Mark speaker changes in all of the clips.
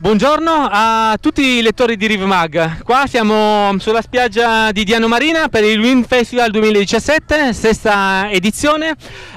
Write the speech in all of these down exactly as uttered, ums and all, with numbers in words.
Speaker 1: Buongiorno a tutti i lettori di RiveMag. Qua siamo sulla spiaggia di Diano Marina per il Wind Festival duemiladiciassette, sesta edizione.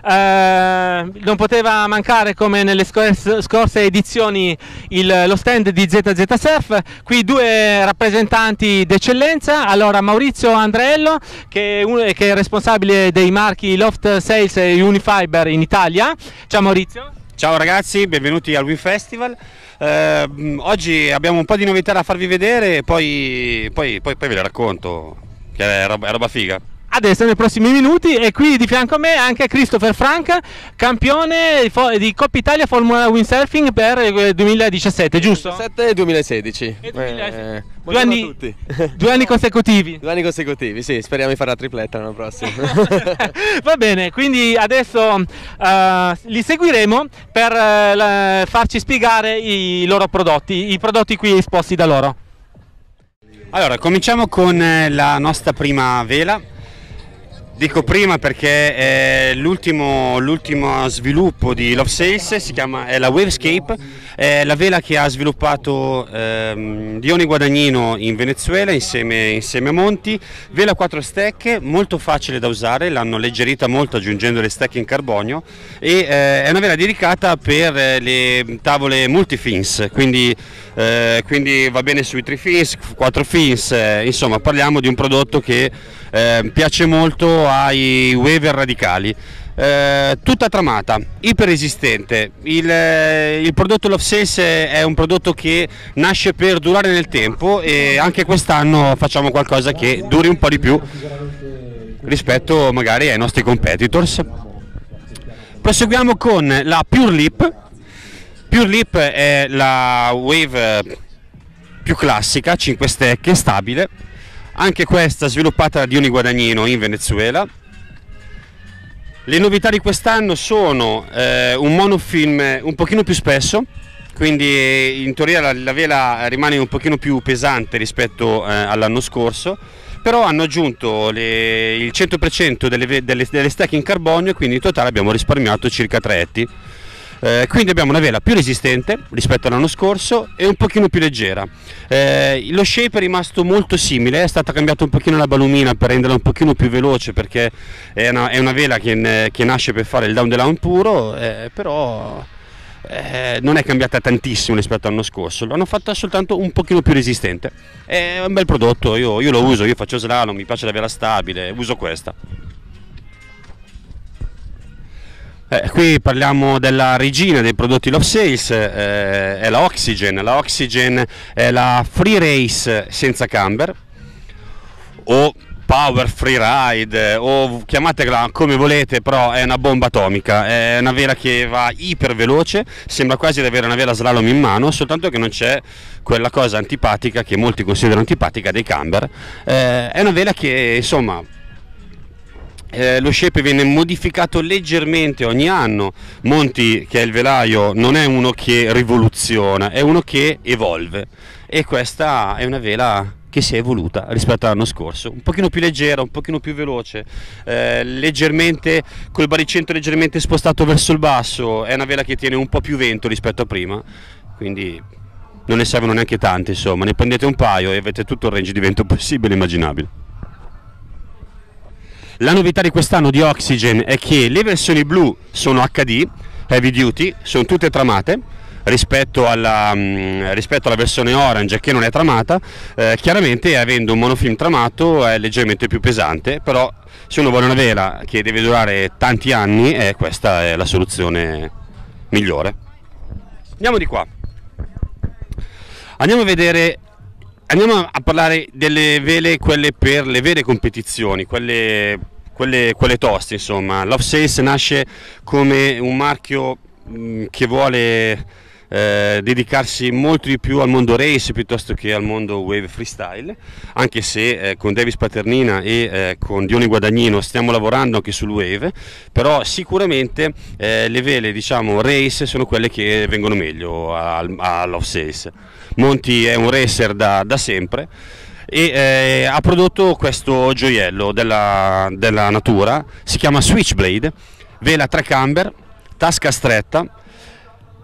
Speaker 1: Eh, non poteva mancare, come nelle scorse, scorse edizioni, il, lo stand di Z Z Surf. Qui due rappresentanti d'eccellenza. Allora, Maurizio Andreello, che è, uno, che è responsabile dei marchi Loft Sales e Unifiber in Italia. Ciao Maurizio.
Speaker 2: Ciao ragazzi, benvenuti al Wind Festival. Eh, oggi abbiamo un po' di novità da farvi vedere e poi, poi, poi, poi ve le racconto, che è roba, è roba figa.
Speaker 1: Adesso nei prossimi minuti. E qui di fianco a me anche Christopher Frank, campione di Coppa Italia Formula Windsurfing per il duemiladiciassette, giusto?
Speaker 3: duemiladiciassette e duemilasedici.
Speaker 1: E duemilasedici.
Speaker 3: Eh,
Speaker 1: due, anni,
Speaker 3: a tutti.
Speaker 1: due anni consecutivi.
Speaker 3: Due anni consecutivi, sì, speriamo di fare la tripletta l'anno prossimo.
Speaker 1: Va bene, quindi adesso uh, li seguiremo per uh, la, farci spiegare i loro prodotti, i prodotti qui esposti da loro.
Speaker 2: Allora, cominciamo con la nostra prima vela. Dico prima perché è l'ultimo sviluppo di Loft Sales, si chiama, è la Wavescape, è la vela che ha sviluppato ehm, Diony Guadagnino in Venezuela insieme, insieme a Monti. Vela quattro stecche, molto facile da usare, l'hanno alleggerita molto aggiungendo le stecche in carbonio e eh, è una vela dedicata per le tavole multifins, quindi, eh, quindi va bene sui tre fins, quattro fins, eh, insomma parliamo di un prodotto che eh, piace molto ai waver radicali. Eh, tutta tramata, iper resistente. Il, eh, il prodotto Loft Sales è un prodotto che nasce per durare nel tempo e anche quest'anno facciamo qualcosa che duri un po' di più rispetto magari ai nostri competitors. Proseguiamo con la Pure Lip. Pure Lip è la wave più classica, cinque stecche, stabile. Anche questa sviluppata da Diony Guadagnino in Venezuela. Le novità di quest'anno sono eh, un monofilm un pochino più spesso, quindi in teoria la, la vela rimane un pochino più pesante rispetto eh, all'anno scorso, però hanno aggiunto le, il cento per cento delle, delle, delle stecche in carbonio, quindi in totale abbiamo risparmiato circa tre etti. Eh, quindi abbiamo una vela più resistente rispetto all'anno scorso e un pochino più leggera. Eh, lo shape è rimasto molto simile, è stata cambiata un pochino la balumina per renderla un pochino più veloce, perché è una, è una vela che, che nasce per fare il down the line puro, eh, però eh, non è cambiata tantissimo rispetto all'anno scorso, l'hanno fatta soltanto un pochino più resistente. È un bel prodotto, io, io lo uso, io faccio slalom, mi piace la vela stabile, uso questa. Eh, qui parliamo della regina dei prodotti Loft Sales, eh, è la Oxygen. La Oxygen è la Free Race senza camber, o Power Free Ride, o chiamatela come volete, però è una bomba atomica, è una vela che va iper veloce, sembra quasi di avere una vela slalom in mano, soltanto che non c'è quella cosa antipatica che molti considerano antipatica dei camber. Eh, è una vela che, insomma, Eh, lo shape viene modificato leggermente ogni anno. Monti, che è il velaio, non è uno che rivoluziona, è uno che evolve, e questa è una vela che si è evoluta rispetto all'anno scorso, un pochino più leggera, un pochino più veloce, eh, leggermente col baricentro leggermente spostato verso il basso. È una vela che tiene un po' più vento rispetto a prima, quindi non ne servono neanche tante, insomma, ne prendete un paio e avete tutto il range di vento possibile e immaginabile. La novità di quest'anno di Oxygen è che le versioni blu sono H D, heavy duty, sono tutte tramate rispetto alla, mh, rispetto alla versione orange che non è tramata. Eh, chiaramente, avendo un monofilm tramato, è leggermente più pesante, però se uno vuole una vela che deve durare tanti anni, eh, questa è la soluzione migliore. Andiamo di qua, andiamo a vedere. Andiamo a parlare delle vele, quelle per le vere competizioni, quelle, quelle, quelle toste, insomma. Loft Sales nasce come un marchio mh, che vuole eh, dedicarsi molto di più al mondo race piuttosto che al mondo wave freestyle, anche se eh, con Davis Paternina e eh, con Diony Guadagnino stiamo lavorando anche sul wave, però sicuramente eh, le vele, diciamo, race sono quelle che vengono meglio a, a Loft Sales. Monti è un racer da, da sempre e eh, ha prodotto questo gioiello della, della natura, si chiama Switchblade, vela tre camber, tasca stretta,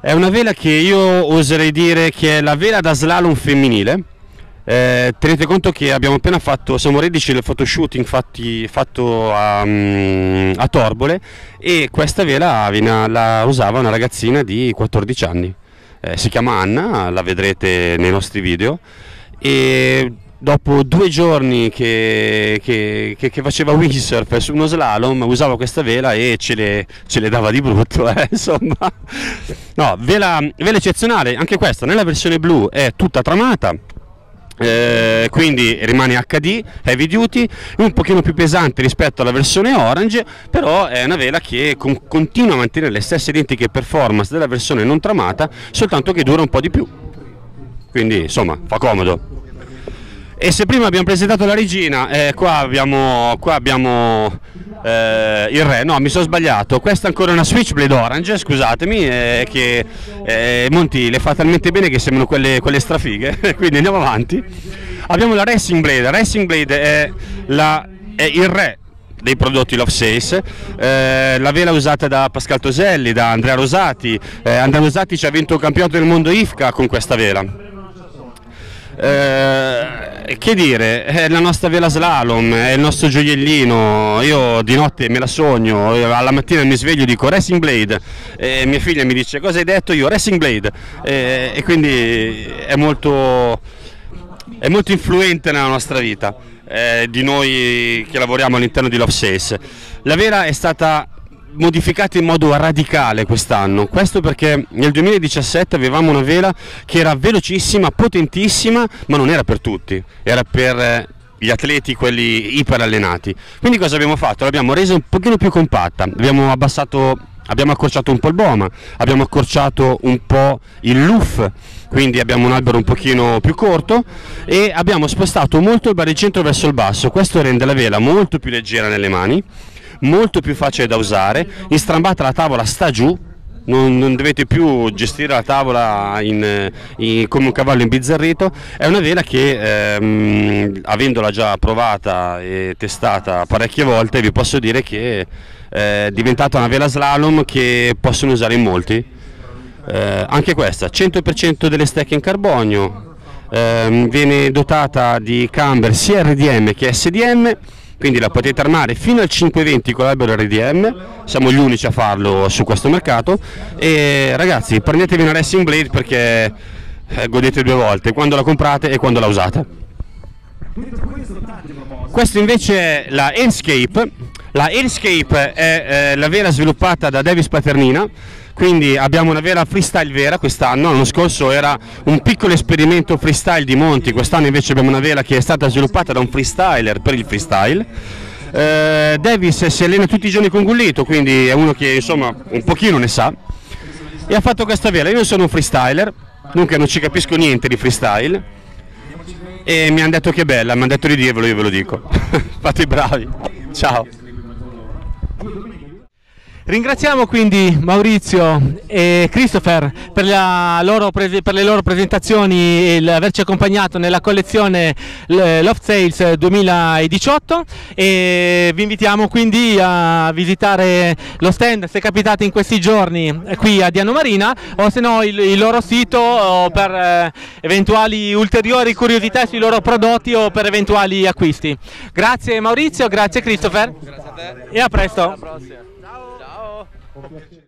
Speaker 2: È una vela che io oserei dire che è la vela da slalom femminile. Eh, tenete conto che abbiamo appena fatto, siamo reduci del photoshooting fatti, fatto a, um, a Torbole, e questa vela la usava una ragazzina di quattordici anni, eh, si chiama Anna, la vedrete nei nostri video, e dopo due giorni che, che, che, che faceva windsurf su uno slalom usava questa vela e ce le, ce le dava di brutto, eh, insomma. No, vela, vela eccezionale, anche questa nella versione blu è tutta tramata. Eh, quindi rimane acca di, heavy duty, un pochino più pesante rispetto alla versione orange, però è una vela che con, continua a mantenere le stesse identiche performance della versione non tramata, soltanto che dura un po' di più, quindi insomma fa comodo. E se prima abbiamo presentato la regina, eh, qua abbiamo, qua abbiamo eh, il re, no mi sono sbagliato, questa è ancora una Switchblade orange, scusatemi, eh, che eh, Monti le fa talmente bene che sembrano quelle, quelle strafighe, quindi andiamo avanti. Abbiamo la Racing Blade, la Racing Blade è, la, è il re dei prodotti Love Sales, eh, la vela usata da Pascal Toselli, da Andrea Rosati, eh, Andrea Rosati ci ha vinto il campionato del mondo I F C A con questa vela. Eh, che dire, è la nostra vela slalom, è il nostro gioiellino, io di notte me la sogno, alla mattina mi sveglio e dico Racing Blade, e mia figlia mi dice cosa hai detto, io Racing Blade, e, e quindi è molto, è molto influente nella nostra vita, eh, di noi che lavoriamo all'interno di Love Sales. La vela è stata modificata in modo radicale quest'anno, questo perché nel duemiladiciassette avevamo una vela che era velocissima, potentissima, ma non era per tutti, era per gli atleti, quelli iperallenati. Quindi cosa abbiamo fatto? L'abbiamo resa un pochino più compatta, abbiamo abbassato, abbiamo accorciato un po' il boma, abbiamo accorciato un po' il luff, quindi abbiamo un albero un pochino più corto, e abbiamo spostato molto il baricentro verso il basso. Questo rende la vela molto più leggera nelle mani, molto più facile da usare, in strambata la tavola sta giù, non, non dovete più gestire la tavola in, in, come un cavallo imbizzarrito. È una vela che ehm, avendola già provata e testata parecchie volte vi posso dire che è diventata una vela slalom che possono usare in molti, eh, anche questa cento per cento delle stecche in carbonio, ehm, viene dotata di camber sia R D M che S D M, quindi la potete armare fino al cinquecentoventi con l'albero R D M, siamo gli unici a farlo su questo mercato, e ragazzi prendetevi una Racing Blade perché eh, godete due volte, quando la comprate e quando la usate. Questo invece è la Airscape. La Airscape è eh, la vela sviluppata da Davis Paternina, quindi abbiamo una vela freestyle vera quest'anno. L'anno scorso era un piccolo esperimento freestyle di Monti, quest'anno invece abbiamo una vela che è stata sviluppata da un freestyler per il freestyle. eh, Davis si allena tutti i giorni con Gullito, quindi è uno che insomma un pochino ne sa, e ha fatto questa vela. Io sono un freestyler, dunque non ci capisco niente di freestyle, e mi hanno detto che è bella, mi hanno detto di dirvelo, io ve lo dico. Fate i bravi, ciao.
Speaker 1: Ringraziamo quindi Maurizio e Christopher per, la loro per le loro presentazioni e averci accompagnato nella collezione Love Sales duemiladiciotto, e vi invitiamo quindi a visitare lo stand se capitate in questi giorni qui a Diano Marina, o se no il, il loro sito, o per eh, eventuali ulteriori curiosità sui loro prodotti o per eventuali acquisti. Grazie Maurizio, grazie Christopher,
Speaker 3: Grazie a te.
Speaker 1: e a presto.
Speaker 3: Alla prossima. Ciao. Ciao.